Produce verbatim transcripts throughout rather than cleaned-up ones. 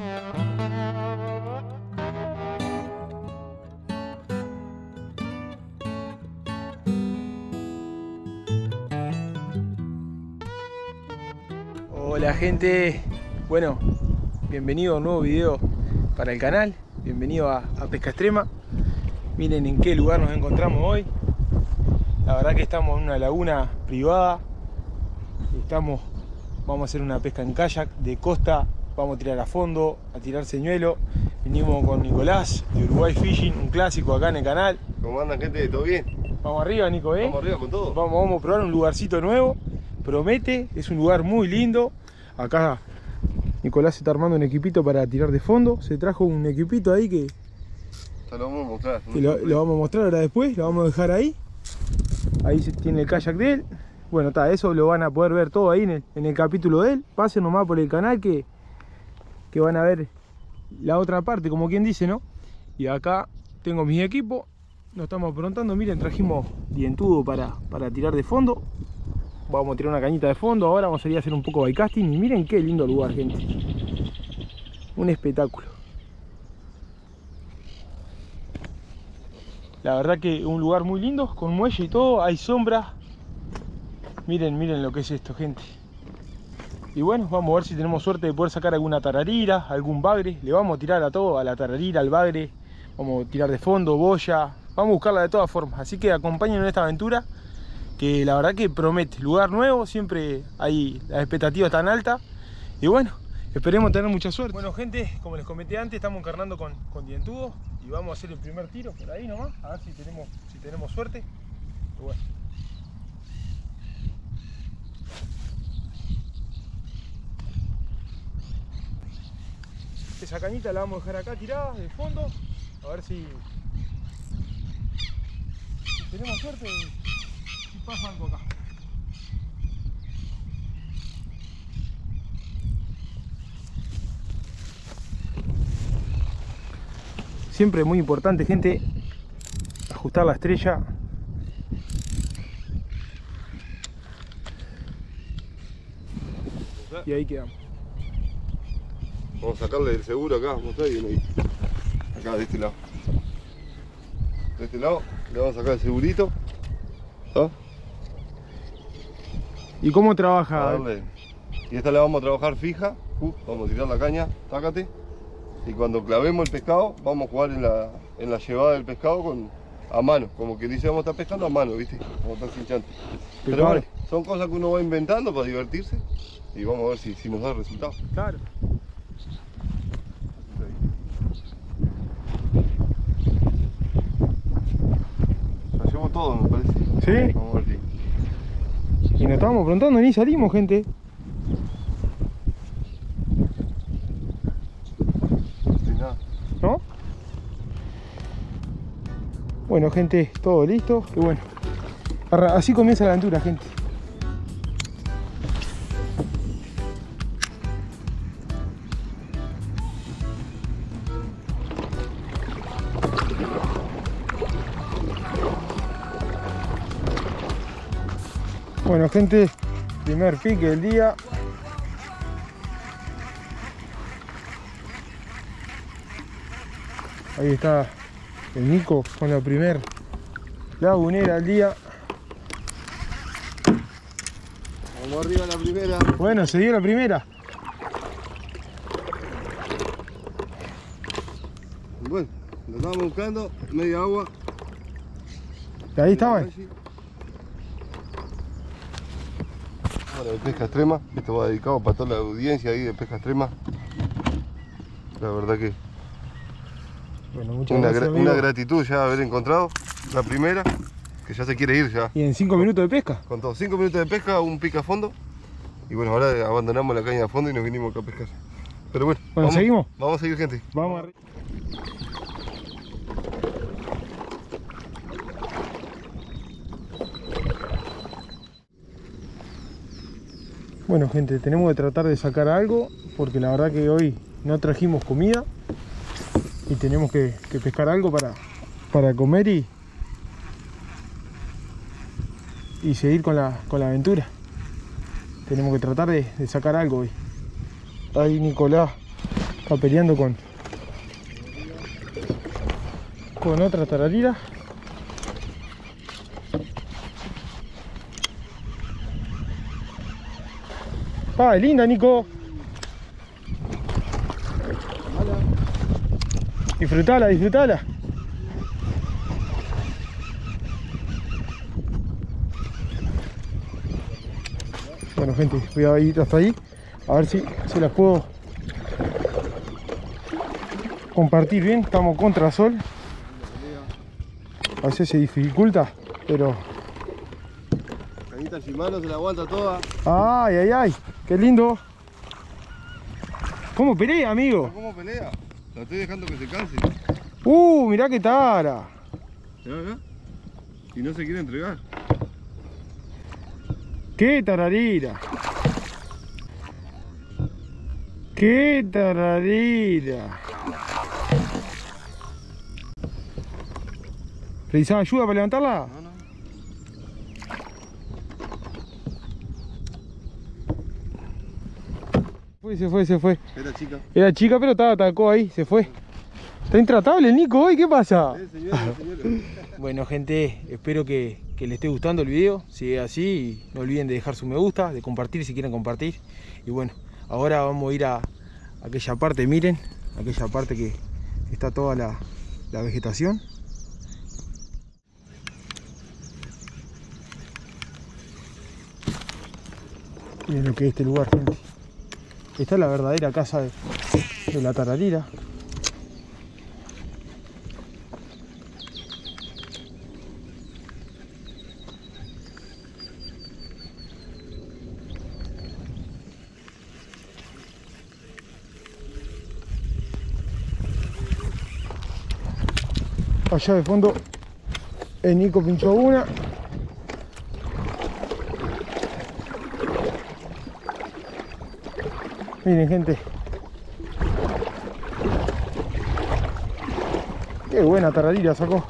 Hola gente, bueno, bienvenido a un nuevo video para el canal, bienvenido a, a Pesca Extrema. Miren en qué lugar nos encontramos hoy. La verdad que estamos en una laguna privada. Estamos, vamos a hacer una pesca en kayak de costa, vamos a tirar a fondo, a tirar señuelo. Vinimos con Nicolás de Uruguay Fishing, un clásico acá en el canal. ¿Cómo andan, gente? ¿Todo bien? Vamos arriba, Nico, ¿eh? Vamos arriba con todo. Vamos, vamos a probar un lugarcito nuevo. Promete, es un lugar muy lindo. Acá Nicolás se está armando un equipito para tirar de fondo. Se trajo un equipito ahí que, Ya lo vamos a mostrar. que lo, lo vamos a mostrar ahora después. Lo vamos a dejar ahí. Ahí se tiene el kayak de él. Bueno, está, eso lo van a poder ver todo ahí en el, en el capítulo de él. Pasen nomás por el canal que, que van a ver la otra parte, como quien dice, ¿no? Y acá tengo mis equipos. Nos estamos aprontando. Miren, trajimos dientudo para, para tirar de fondo. Vamos a tirar una cañita de fondo. Ahora vamos a ir a hacer un poco de casting. Y miren qué lindo lugar, gente. Un espectáculo. La verdad que un lugar muy lindo, con muelle y todo. Hay sombra. Miren, miren lo que es esto, gente. Y bueno, vamos a ver si tenemos suerte de poder sacar alguna tararira, algún bagre. Le vamos a tirar a todo, a la tararira, al bagre. Vamos a tirar de fondo, boya. Vamos a buscarla de todas formas. Así que acompáñenos en esta aventura, que la verdad que promete. Lugar nuevo, siempre hay las expectativas tan altas. Y bueno, esperemos tener mucha suerte. Bueno, gente, como les comenté antes, estamos encarnando con, con dientudo. Y vamos a hacer el primer tiro por ahí nomás, a ver si tenemos, si tenemos suerte. Y bueno. Esa cañita la vamos a dejar acá tirada de fondo. A ver si, si tenemos suerte y si pasa algo acá. Siempre muy importante, gente, ajustar la estrella. Y ahí quedamos. Vamos a sacarle el seguro acá, mostrá bien ahí. Acá de este lado. De este lado le vamos a sacar el segurito. ¿Ah? ¿Y cómo trabaja? Darle. Y esta la vamos a trabajar fija. Uh, vamos a tirar la caña, sácate. Y cuando clavemos el pescado, vamos a jugar en la, en la llevada del pescado con, a mano. Como que dice, vamos a estar pescando a mano, ¿viste? Vamos a estar cinchando. Pero bueno, son cosas que uno va inventando para divertirse. Y vamos a ver si, si nos da resultado. Claro. Hacemos todo, me parece. ¿Sí? Vamos a ver si. Y nos estábamos aprontando, ni salimos, gente. Sin nada. ¿No? Bueno, gente, todo listo. Y bueno, así comienza la aventura, gente. Bueno, gente, primer pique del día. Ahí está el Nico con la primer lagunera del día. Vamos arriba a la primera. Bueno, se dio la primera. Bueno, lo estábamos buscando, media agua. Y ahí estaban. Bueno, de pesca extrema, esto va dedicado para toda la audiencia ahí de pesca extrema. La verdad que Bueno, muchas una, gracias, gra amigo. una gratitud ya haber encontrado la primera, que ya se quiere ir ya. Y en cinco minutos de pesca. Con todo, cinco minutos de pesca, un pica a fondo. Y bueno, ahora abandonamos la caña a fondo y nos vinimos acá a pescar. Pero bueno, Bueno, vamos, ¿seguimos? Vamos a seguir, gente. Vamos arriba. Bueno, gente, tenemos que tratar de sacar algo porque la verdad que hoy no trajimos comida y tenemos que, que pescar algo para, para comer y, y seguir con la, con la aventura. Tenemos que tratar de, de sacar algo hoy. Ahí Nicolás Está peleando con con otra tararira. Ah, linda, Nico. Disfrutala, disfrutala. Bueno, gente, voy a ir hasta ahí a ver si se las puedo compartir bien. Estamos contra sol, a veces se dificulta, pero Cañita Shimano se la aguanta toda. ay, ay, ay, qué lindo. ¿Cómo pelea, amigo? ¿Cómo pelea? La estoy dejando que se canse. Uh, mirá qué tara. ¿Ya, ya? Y no se quiere entregar. Qué tararira. Qué tararira. ¿Precisaba ayuda para levantarla? No, no. Fue, se fue, se fue. Era chica. Era chica, pero estaba, atacó ahí, se fue. Está intratable el Nico hoy, ¿qué pasa? Eh, señora, señora. Bueno, gente, espero que, que les esté gustando el video. Si es así, no olviden de dejar su me gusta, de compartir si quieren compartir. Y bueno, ahora vamos a ir a, a aquella parte, miren, aquella parte que está toda la, la vegetación. Miren lo que es este lugar, gente. Esta es la verdadera casa de, de la tararira. Allá de fondo el Nico pinchó una. Miren, gente, qué buena tararira sacó.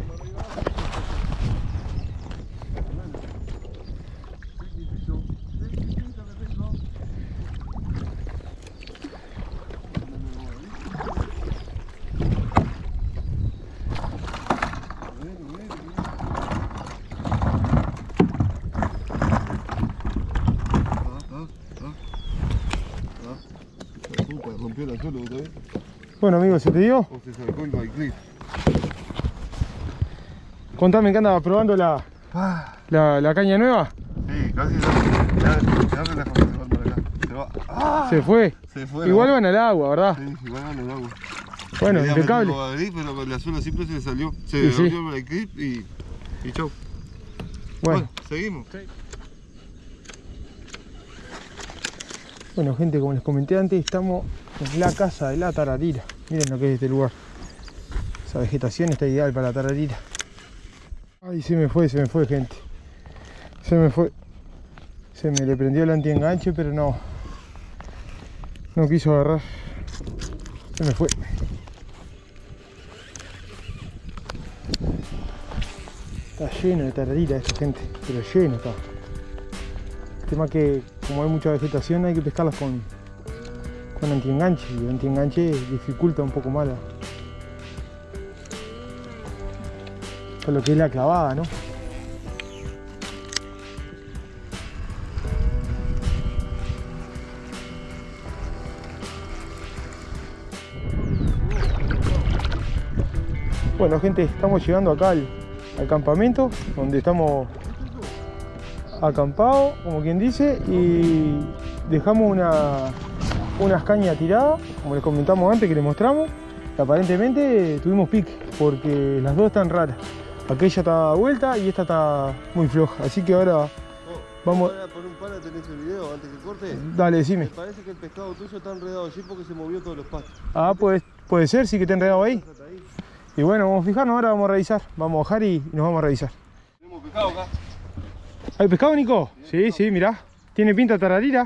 Rompió la suelo otra vez. Bueno, amigo, ¿se te dio? O se sacó el bike clip. Contame que andabas probando la, Ah, la, la caña nueva. sí, casi ya. Ya, ya me la dejó por acá. Se va. Ah, Se fue. se fue. Igual ¿no? van al agua, ¿verdad? Sí, igual van al agua. Bueno, Quería impecable. meterlo a gris, pero con la suela siempre se le salió. Se Y sí. rompió el bike clip y, y chau. Bueno, Bueno, seguimos. bueno, gente, como les comenté antes, estamos en la casa de la tararira. Miren lo que es este lugar. Esa vegetación está ideal para la tararira. Ay, se me fue, se me fue, gente. Se me fue. Se me le prendió el antienganche, pero no. No quiso agarrar. Se me fue. Está lleno de tararira esto, gente. Pero lleno está. El tema que, como hay mucha vegetación, hay que pescarlas con, con antienganche. Y el antienganche dificulta un poco más la, con lo que es la clavada, ¿no? Bueno, gente, estamos llegando acá al, al campamento donde estamos acampados, como quien dice, y dejamos una, unas cañas tiradas, como les comentamos antes, que les mostramos. Aparentemente tuvimos pique porque las dos están raras. Aquella está dada vuelta y esta está muy floja, así que ahora vamos. Para poner un para tenés el video antes que corte. Dale, decime. Me parece que el pescado tuyo está enredado allí porque se movió todos los pastos. Ah, pues, puede ser, sí que te he enredado ahí. Hasta ahí. Y bueno, vamos a fijarnos, ahora vamos a revisar. Vamos a bajar y nos vamos a revisar. Tenemos pescado acá. ¿Hay pescado, Nico? Sí, sí, mirá. Tiene pinta tararira.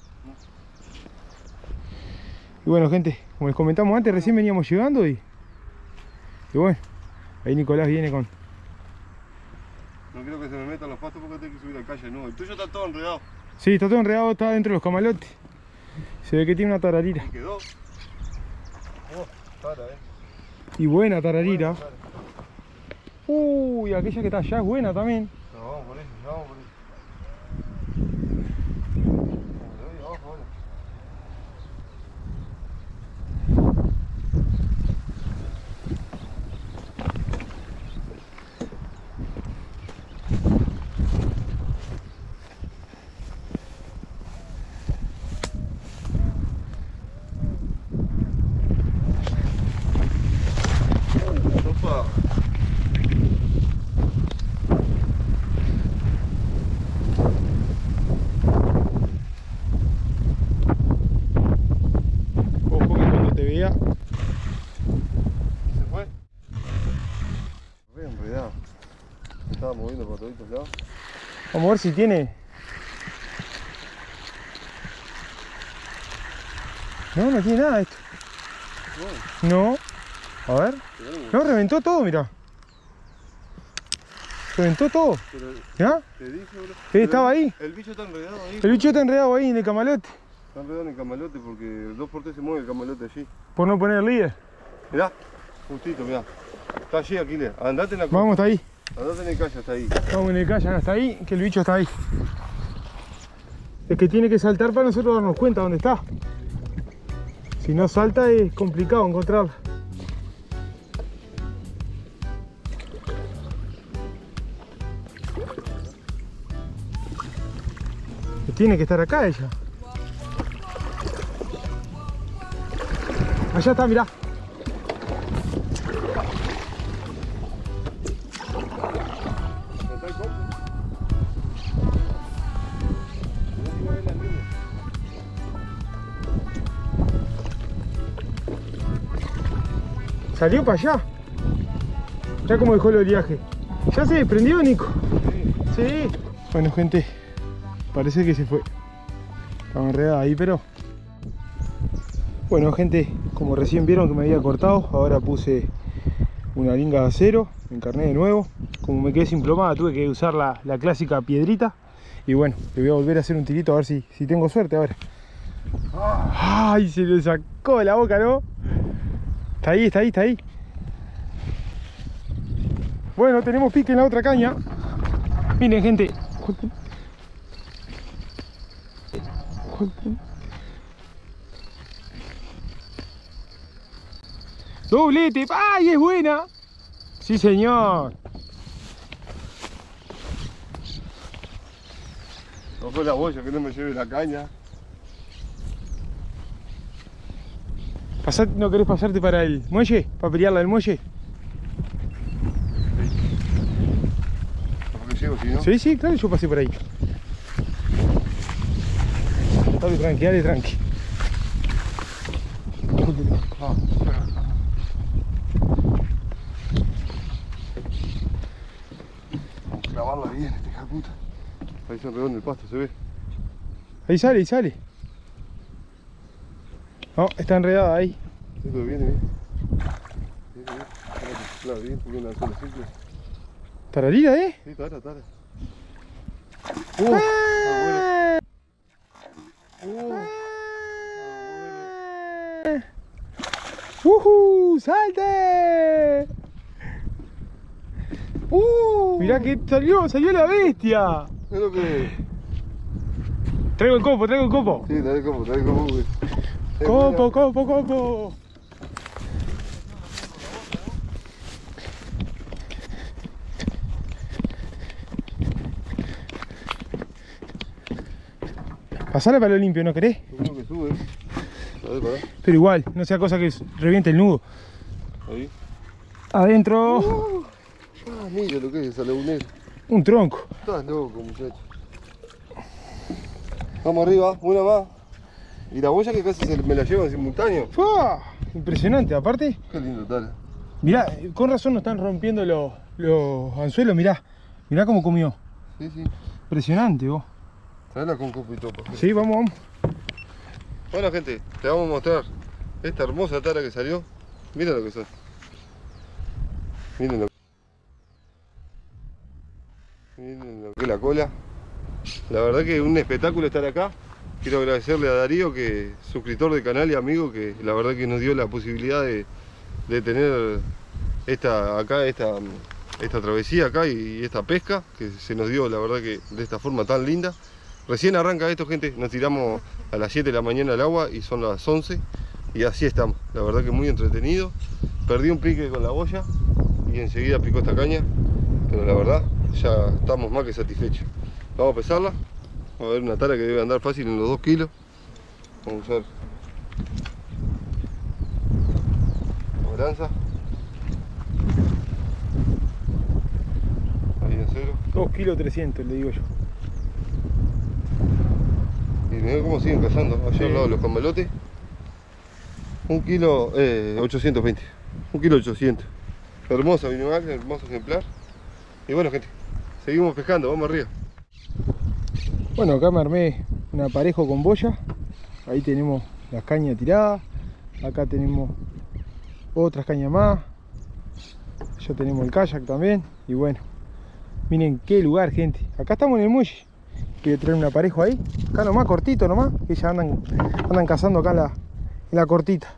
Y bueno, gente, como les comentamos antes, recién veníamos llegando y... Y bueno, ahí Nicolás viene con... No quiero que se me metan los pastos porque tengo que subir al calle, no. El tuyo está todo enredado. Sí, está todo enredado, está dentro de los camalotes. Se ve que tiene una tararira. Y quedó. Oh, tara, eh. Y buena tararira. Buena, tara. Uy, aquella que está allá es buena también. No, vamos por eso, ya vamos por eso. Ahí abajo, ahora. Opa. Ojo que cuando te vea. ¿Se fue? Re enredado. Se estaba moviendo por todos lados. Vamos a ver si tiene. No, no tiene nada esto. No. A ver. No, reventó todo, mira. Reventó todo. Pero ¿Ya? te dije, bro. Él estaba ahí. El bicho está enredado ahí. El bicho está enredado ahí en el camalote. Está enredado en el camalote porque el dos por tres se mueve el camalote allí. Por no poner el líder. Mirá, justito, mirá. Está allí, Aquiles. Andate en la Vamos, está ahí. Andate en el calle, está ahí. Vamos en el kayak hasta ahí, que el bicho está ahí. Es que tiene que saltar para nosotros darnos cuenta dónde está. Si no salta es complicado encontrarla. Tiene que estar acá ella. Allá está, mirá. Salió para allá. Ya como dejó el oleaje. ¿Ya se desprendió, Nico? Sí. Sí. Bueno, gente, parece que se fue. Estaba enredada ahí, pero... Bueno, gente, como recién vieron que me había cortado, ahora puse una linga de acero, me encarné de nuevo. Como me quedé sin plomada, tuve que usar la, la clásica piedrita. Y bueno, le voy a volver a hacer un tirito a ver si, si tengo suerte, a ver. ¡Ay! Se le sacó de la boca, ¿no? Está ahí, está ahí, está ahí. Bueno, tenemos pique en la otra caña. Miren, gente. Doblete. ¡Ay, es buena! Sí, señor. No fue la boya, que no me lleve la caña. Pasate, ¿no querés pasarte para el muelle? ¿Para pelearla del muelle? ¿Por qué llego si no? Sí, sí, claro, yo pasé por ahí. Dale tranqui, dale tranqui. Ah, vamos a clavarla bien, este hija de puta. Ahí se enredó en el pasto, se ve. Ahí sale, ahí sale. No, está enredada ahí. Esto viene bien. Viene bien. Claro, bien, porque una sola simple. Tararira, ¿eh? Sí, tara, tara. Uh, Ah, bueno. Uh, ¡Uhú! ¡Salte! ¡Uh! Mirá que salió, salió la bestia. es lo que... Traigo el copo, traigo el copo. Sí, trae como, trae como, güey. Copo, copo, copo. Pasala para lo limpio, ¿no querés? Yo creo que sube. A ver, pará. Pero igual, no sea cosa que reviente el nudo. Ahí. Adentro. Uh, ah, mira lo que es esa lagunera. Un tronco. Estás loco, muchacho. Vamos arriba, una más. Y la boya que casi se me la lleva en simultáneo. ¡Fua! Impresionante, aparte. Qué lindo, Tara. Mirá, con razón nos están rompiendo los, los anzuelos, mirá. Mirá cómo comió. Sí, sí. Impresionante, vos. Traela con copo y topa. Sí, vamos, vamos. Bueno, gente, te vamos a mostrar esta hermosa tara que salió. Mira lo que son. Miren lo, Miren lo que es la cola. La verdad que es un espectáculo estar acá. quiero agradecerle a Darío, que es suscriptor del canal y amigo, que la verdad que nos dio la posibilidad de, de tener esta acá, esta, esta travesía acá y, y esta pesca, que se nos dio la verdad que de esta forma tan linda. Recién arranca esto, gente, nos tiramos a las siete de la mañana al agua y son las once y así estamos, la verdad que muy entretenido. Perdí un pique con la boya y enseguida picó esta caña, pero la verdad ya estamos más que satisfechos. Vamos a pesarla, vamos a ver una tara que debe andar fácil en los dos kilos. Vamos a usar la balanza. Ahí en cero. dos kilos trescientos, le digo yo. Y mirá cómo siguen cazando, allá Sí. al lado de los camalotes. Un kilo, eh, ochocientos veinte. Un kilo ochocientos. Hermoso animal, hermoso ejemplar. Y bueno, gente, seguimos pescando, vamos arriba. Bueno, acá me armé un aparejo con boya. Ahí tenemos las cañas tiradas. Acá tenemos otras cañas más. Ya tenemos el kayak también. Y bueno, miren qué lugar, gente. Acá estamos en el muelle. Quiero traer un aparejo ahí. Acá nomás, cortito nomás. Que ya andan, andan cazando acá en la, en la cortita.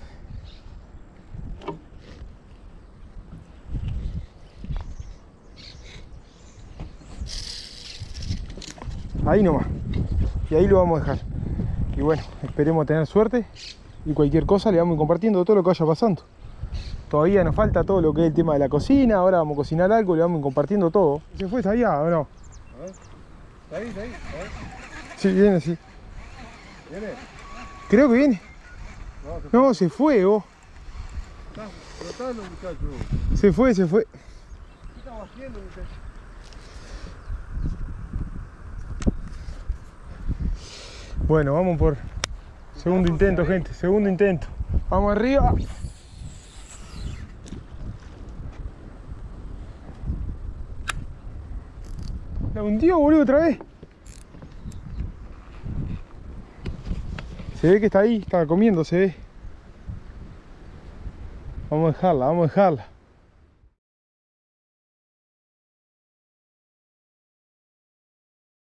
Ahí nomás. Y ahí lo vamos a dejar. Y bueno, esperemos tener suerte. Y cualquier cosa le vamos compartiendo todo lo que vaya pasando. Todavía nos falta todo lo que es el tema de la cocina. Ahora vamos a cocinar algo, le vamos compartiendo todo. ¿Se fue allá o no? A ver. ¿Está ahí? ¿Está ahí? A ver. Sí, viene, sí. ¿Viene? Creo que viene. No, se fue. No, se fue, vos. Está flotando, muchachos. Se fue, se fue. ¿Qué estamos haciendo, muchachos? Bueno, vamos por segundo intento, gente. Segundo intento. Vamos arriba. La hundió, boludo, otra vez. Se ve que está ahí, está comiendo, se ve. Vamos a dejarla, vamos a dejarla.